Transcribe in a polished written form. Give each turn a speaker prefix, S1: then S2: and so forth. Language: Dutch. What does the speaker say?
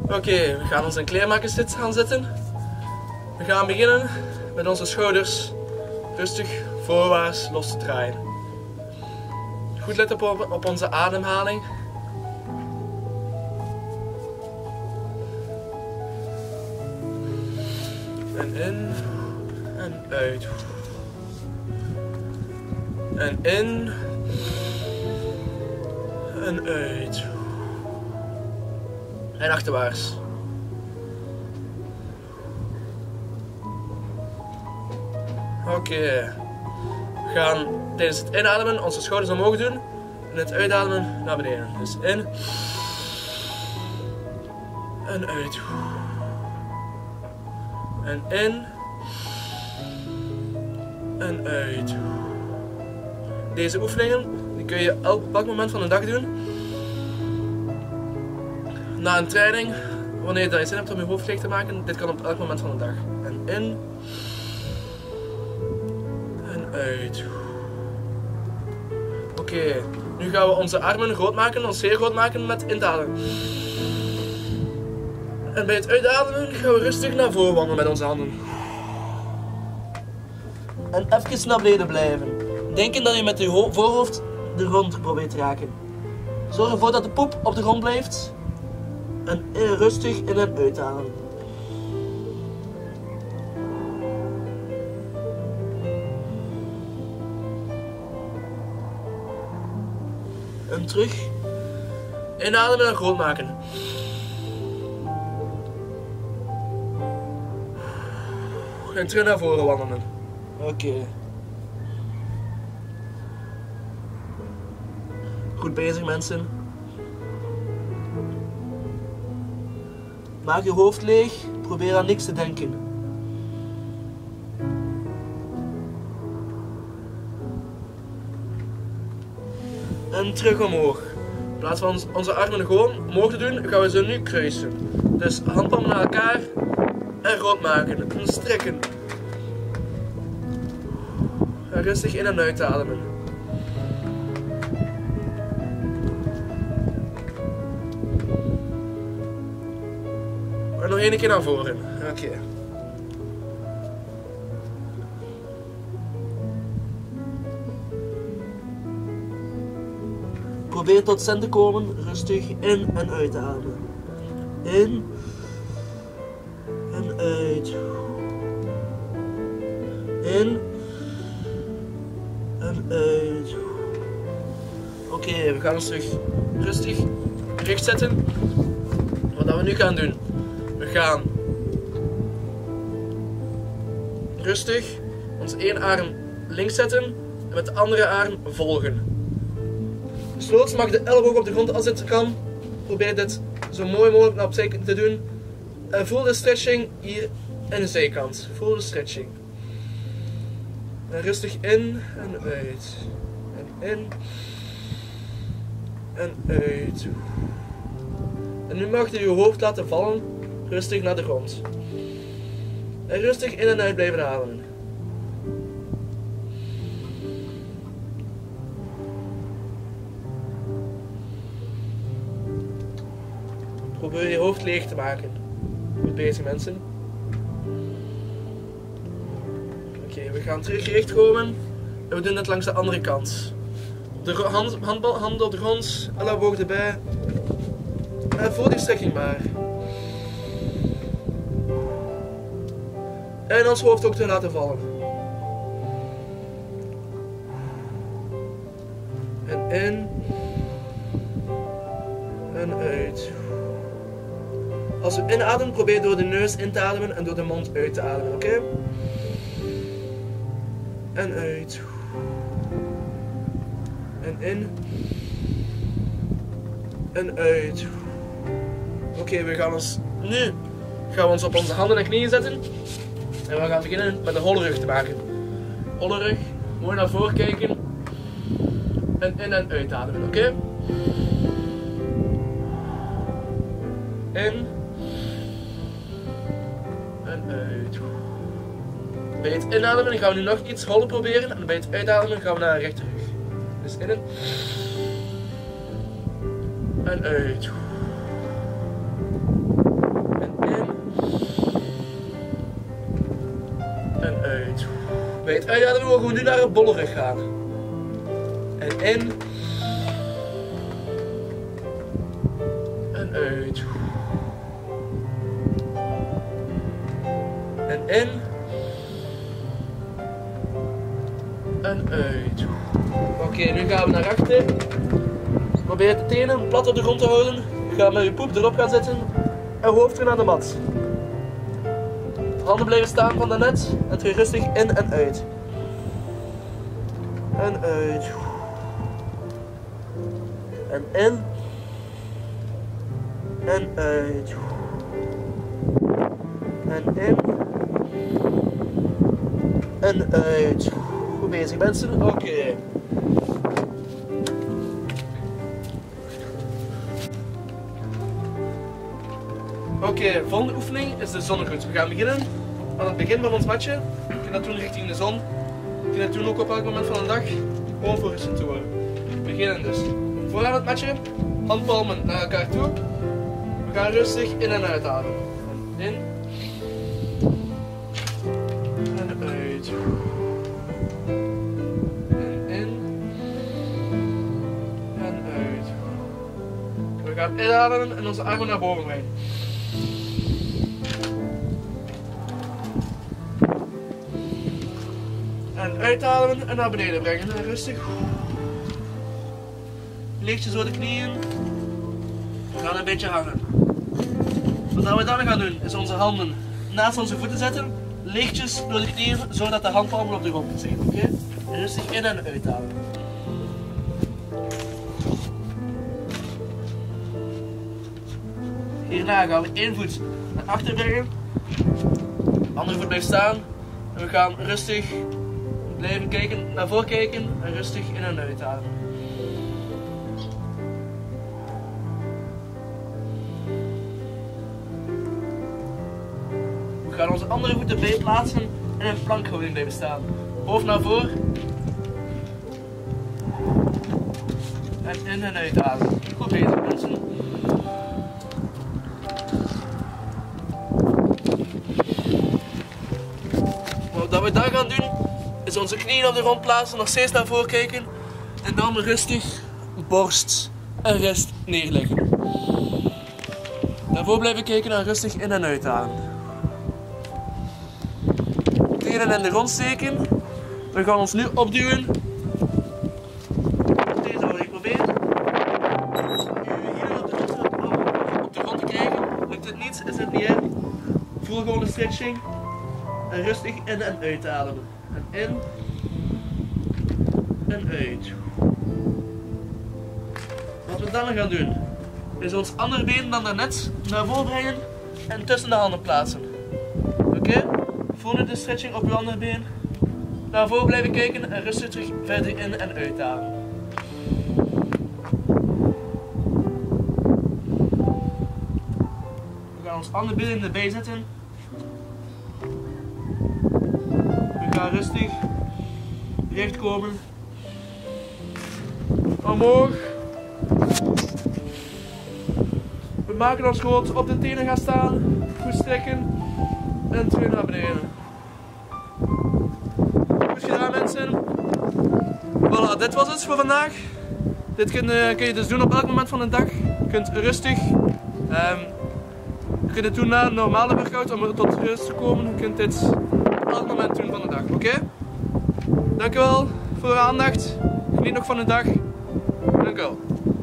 S1: Oké, we gaan ons in kleermakerszit gaan zitten. We gaan beginnen met onze schouders rustig voorwaarts los te draaien. Goed letten op onze ademhaling. En in en uit. En in en uit. En achterwaarts. Oké. We gaan tijdens het inademen onze schouders omhoog doen. En het uitademen naar beneden. Dus in. En uit. En in. En uit. Deze oefeningen die kun je op elk moment van de dag doen. Na een training, wanneer je zin hebt om je hoofd leeg te maken, dit kan op elk moment van de dag. En in. En uit. Oké, nu gaan we onze armen groot maken, ons zeer groot maken met inademen. En bij het uitademen gaan we rustig naar voren wandelen met onze handen. En even naar beneden blijven. Denken dat je met je voorhoofd de grond probeert te raken. Zorg ervoor dat de poep op de grond blijft. En rustig in en uitademen. En terug. Inademen en groot maken. En terug naar voren wandelen. Oké. Goed bezig, mensen. Maak je hoofd leeg. Probeer aan niks te denken. En terug omhoog. In plaats van onze armen gewoon omhoog te doen, gaan we ze nu kruisen. Dus handpalmen naar elkaar. En groot maken. En strekken. En rustig in en uit ademen. En nog één keer naar voren. Oké. Probeer tot zen te komen. Rustig in en uit ademen. In. En uit. In. En uit. Oké, we gaan ons terug rustig recht zetten. Wat we nu gaan doen. We gaan rustig onze één arm links zetten en met de andere arm volgen. Desnoods mag de elleboog op de grond als het kan. Probeer dit zo mooi mogelijk naar opzij te doen. En voel de stretching hier aan de zijkant. Voel de stretching. En rustig in en uit. En in en uit. En nu mag je je hoofd laten vallen. Rustig naar de grond. En rustig in en uit blijven ademen. Probeer je hoofd leeg te maken. Goed bezig, mensen. Oké, we gaan terug recht komen. En we doen het langs de andere kant. Handen op de grond, elleboog erbij. En voel die strekking maar. En ons hoofd ook te laten vallen. En in. En uit. Als we inademen, probeer door de neus in te ademen en door de mond uit te ademen, oké? En uit. En in. En uit. Oké, we gaan ons op onze handen en knieën zetten. En we gaan beginnen met een holle rug te maken. Holle rug, mooi naar voren kijken. En in en uitademen, oké? In. En uit. Bij het inademen gaan we nu nog iets holler proberen. En bij het uitademen gaan we naar een rechte rug. Dus in. En uit. Bij het uitademen mogen we nu naar een bolle rug gaan. En in. En uit. En in. En uit. Oké, nu gaan we naar achter. Probeer de tenen plat op de grond te houden. Ga met je poep erop gaan zitten. En hoofd weer naar de mat. Handen blijven staan van daarnet. En terug rustig in en uit. En uit. En in. En uit. En in. En uit. Goed bezig mensen? Oké. Oké, volgende oefening is de zonnegroet. We gaan beginnen aan het begin van ons matje. Je kunt dat doen richting de zon. Je kunt dat doen ook op elk moment van de dag. Gewoon voor rustig te worden. We beginnen dus. Vooraan het matje, handpalmen naar elkaar toe. We gaan rustig in en uit ademen. In. En uit. En in. En uit. We gaan inademen en onze armen naar boven brengen. En uitademen en naar beneden brengen. En rustig. Lichtjes door de knieën. We gaan een beetje hangen. Wat we dan gaan doen is onze handen naast onze voeten zetten. Lichtjes door de knieën zodat de handpalmen op de grond zitten. Oké? Rustig in en uitademen. Hierna gaan we één voet naar achter brengen. De andere voet blijft staan. En we gaan rustig blijven kijken, naar voren kijken en rustig in en uitademen. We gaan onze andere voeten bij plaatsen en in plankhouding blijven staan. Hoofd naar voren. En in en uitademen. Goed bezig mensen. Wat we dan gaan doen is onze knieën op de grond plaatsen, nog steeds naar voren kijken en dan rustig borst en rest neerleggen. Daarvoor blijven kijken en rustig in en uitademen. Tenen in de grond steken. We gaan ons nu opduwen. Deze houding proberen. Hier op de grond te krijgen. Lukt het niet, is het niet in. Voel gewoon de stretching. En rustig in en uitademen. En in. En uit. Wat we dan gaan doen, is ons andere been dan daarnet naar voren brengen en tussen de handen plaatsen. Oké? Voel nu de stretching op je andere been. Naar voren blijven kijken en rustig terug verder in en uitademen. We gaan ons andere been erbij zetten. We gaan rustig recht komen. Omhoog. We maken ons groot op de tenen gaan staan. Goed strekken. En terug naar beneden. Goed gedaan mensen. Voilà, dit was het voor vandaag. Dit kun je dus doen op elk moment van de dag. Je kunt rustig. Je kunt het doen na een normale workout om tot rust te komen. Je kunt dit op elk moment doen van de dag. Oké? Dankjewel voor uw aandacht. Geniet nog van de dag. Dankjewel.